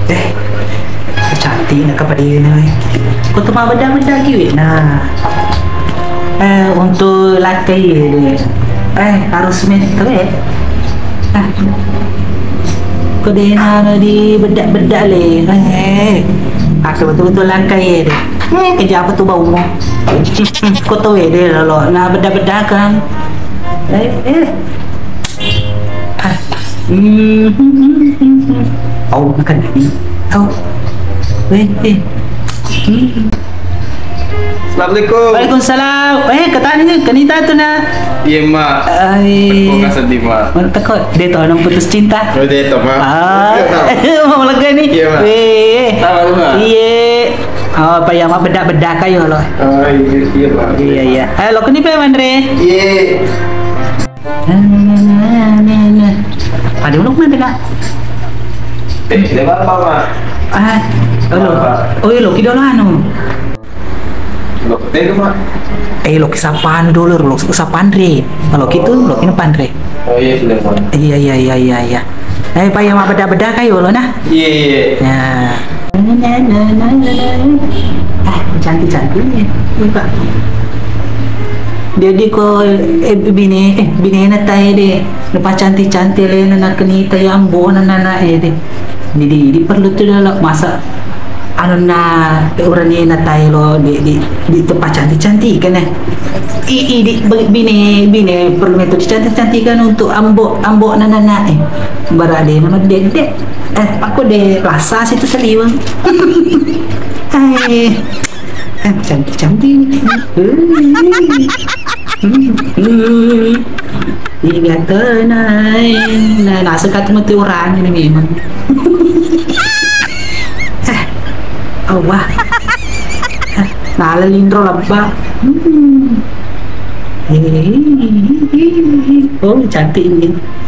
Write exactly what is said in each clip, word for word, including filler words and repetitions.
Eh, cantik nak kepada dia ni. Kau tu mah benda-benda kiwit nah. Eh, untuk lakai dia. Eh, harus meter eh. Ah. Kau dia nak di bedak-bedak le. Eh. Aku betul-betul lakai dia. Eh, kerja apa tu bau mo? Kau tahu eh dia lalu nak bedak-bedak kan. Eh, eh. Ah. Hmm. Oh, makan ni. Oh. Eh, eh. Hmm. Assalamualaikum. Waalaikumsalam. Eh, kata ni kanita tu na. Iya, Mak. Ai. Aku kasih di Mak. Mana takut dia tu orang putus cinta. Oh, dia tu, Mak. Ah, mau lega ni. Iya, Mak. Weh. Tahu, Mak. Iya. Oh, apa yang mak bedak-bedak kayu lo. Oh, iya, iya, Mak. Iya, iya. Halo, kini pe Andre? Iya. Nah, nah, nah. Pada uluk mana kak? Eh, dia apa, Mak? Ah, halo. Oh, iya lo, kita lo anu. Lo ketemu, Mak. Eh, lo kisah pandul, lo kisah pandre. Kalau gitu, lo kini pandre. Oh, iya, sudah, Mak. Iya, iya, iya, iya, iya. Eh, pak yang mak bedak-bedak kayu lo nah. Iya, iya. Nah. Nah, nah, nah, nah. Ah, cantik-cantik ni. Buka. Dia di ko eh, bini eh bini na tayo de. Lepas cantik-cantik le na nakanita yang bo na na eh de. Jadi di perlu tu dah masa anu na orang ni na tayo lo di di di tempat cantik-cantik kan eh. I, i di bini bini perlu itu dicantik-cantikan untuk ambok ambok na na eh. Berade nama dia de. Eh, aku de rasa situ seliwang. Hai. Eh, cantik-cantik ni. Ini kata nai, nai nak sekat mati orang ini memang. Eh, awah. Nah, lindro labba. Oh, cantik ini.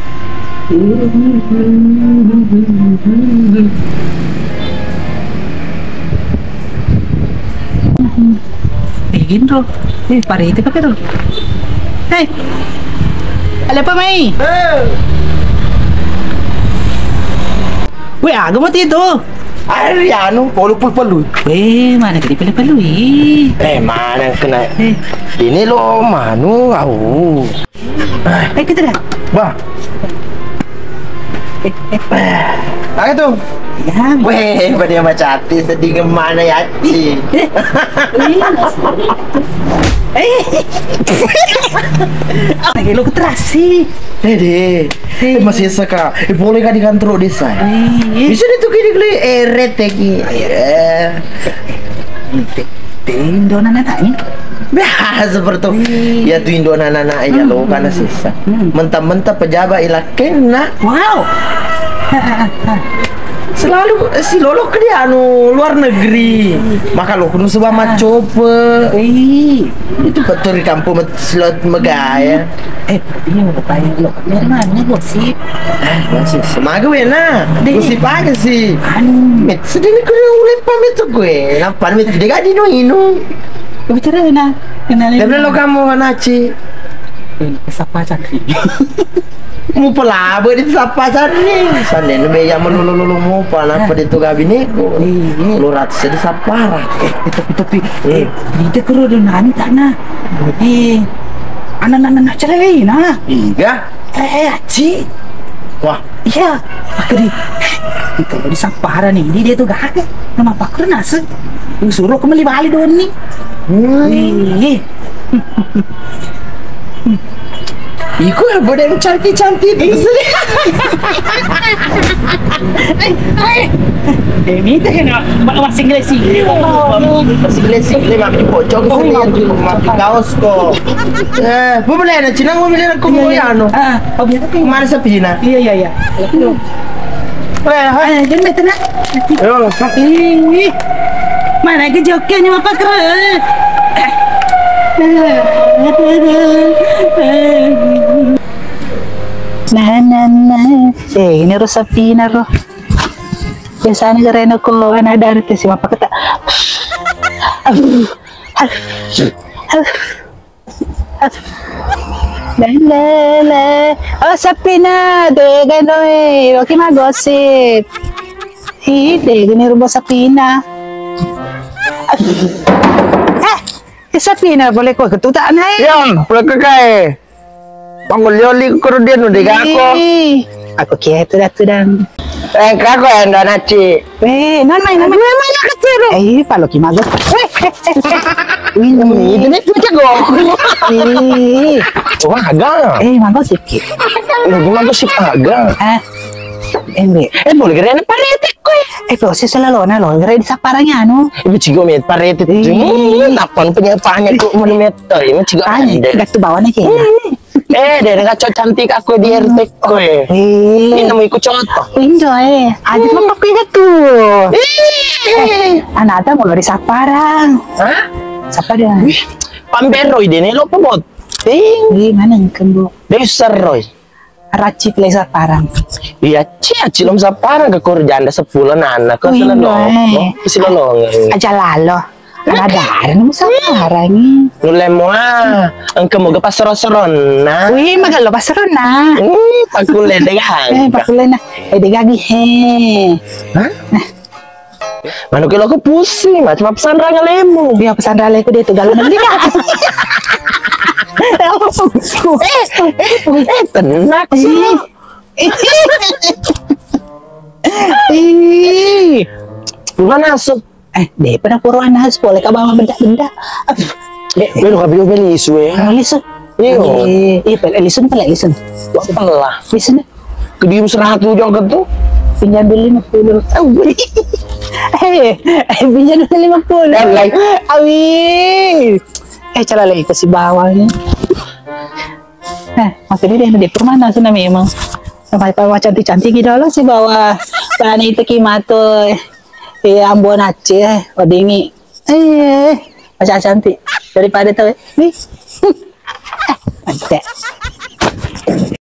Eh, Gendro. Eh, pare itu pakai dulu. Hei. Ada apa, Mai? Eh. Weh, agak mati itu. Ari anu, polu-polu. Weh, mana kali pelu-pelu eh. Eh, mana kena? Eh, Ini lo manu au. eh kita dah. Bah. Eh, eh. Apa tu? Ya, Weh, pada macam hati sedih ke mana ya, Ci? Eh. Eh. Lagi lo keterasi. Eh, deh. Eh, masih saka. Eh, boleh kan di kantor desa? Eh, Bisa ditukar di eret lagi. Eh. Indo anak-anak ni. Bah, seperti ya tu Indo anak-anak ya lo karena sisa. Mentah-mentah pejabat ilah kena. Wow. Selalu si lolo ke dia anu luar negeri. Maka lo kudu sebab macope. Eh, Itu betul di kampung slot megaya. eh, dia mau bayar lo. Dari mana gosip? Eh, masih semaga wena. Gosip aja sih. Anu, Met sedih ni kudu ulin pamit tu gue. Nampak met dia gadi no inu. kau bicara na? Kenalin. Dia lo kamu kan aci. Eh, siapa cakri? Mu pelaba di siapa cari? Sana ni beya melulu-lulu mu pala apa di tu gabine ko. Eh, Lu ratus di sapara. eh, tapi tapi eh, dia kero dia nani tak na? Eh, anak-anak nak cerai na? Iga. Eh, aci. Wah, Iya, aku di kalau di Sapara nih, dia tuh gak ada. Nama Pak Kernas. Suruh kembali balik doang nih. Eh, iku apa yang cantik-cantik itu sedih. eh, ini teh kan masih Inggris sih. Masih gelesik le mak pojok ke sini yang tu mak kaos ko. Eh, bu boleh na Cina bu boleh na ko mo ano. Ah, oh biasa kan. Mana sa Cina? Iya iya iya. Eh, Ah, jangan betul nak. Yo, Ih, mana ke jokinya Pak Kernas? Nah, nah, nah. Eh, ini Rosapina roh. Biasanya karena kalau ada dari si apa kata. La la la. Oh, Sapina, tuh kan oi. Oke mah gosip. Hindi, gini rumah Sapina. Eh, eh Sapina, boleh kau ketutaan hai? Yan, boleh ke kay? Pangulyoli ko rin din, hindi ka ako. Aku kira tu dah tu dah. Eh, kako yang dah naci. Eh, non main, non main, main nak kecil. Eh, palo kimago. Ini, ini macam gok. Eh, Wah, agak. eh, mago sikit. Gimana sih agak? Ah, eh, Eh, boleh kira na parete ko eh. eh, proses selalu na lo. Kira di saparanya anu. Ibu cigo met parete. Eh. Tapon penyapaannya kok monumental. Ibu cigo Anya, ande. gat tu bawah na kaya. Eh, dari ngaco cantik aku di R T ko eh. Ini Eh, nemu ikut contoh. Indo eh. Adit mo pakuya tu. Eh, Anada mo dari saparang. hah? Saparang. Pamberoy din, lo po bot. Eh, Eh, mana ngkem bu? besar roy. Raci play saparang. Iya, cia cilom sa parang ke korjanda sepuluh anak ko Oh, sila Indo, lo. eh. Sila lo. Aja lalo. Anada mo saparang. Nulem mo ah. Ang kamuga pa seron-seron na. Wih, magalo pa seron na. Hmm, pagkulay na Eh, yan. pakulay na. Eh, di gagi he. Hah? Mano kilo ko pusing, macam apa pesan rangal lemo. Biar pesan rale ko dito galo na liga. Eh, eh, tenak sih. Eh, Gimana asup? eh, deh pernah puruan has boleh ka bawa benda-benda. Eh, belum kabel beli isu ya. Listen. Iyo. Eh, iya, pel listen pel listen. Apa lah? Listen. Kedium serahat lu jangan tuh. Pinjam dulu lima puluh. Eh, eh, pinjam dulu lima puluh. Eh, like. Awi. Eh, cara lagi ke si bawahnya. Nah, makanya dia di permana sana memang. Sampai pawa cantik-cantik gitu loh si bawah. Bahan itu kimato. Eh, Ambon Aceh, Wadingi. Eh, macam cantik daripada tuh. Nih. Eh, mantap.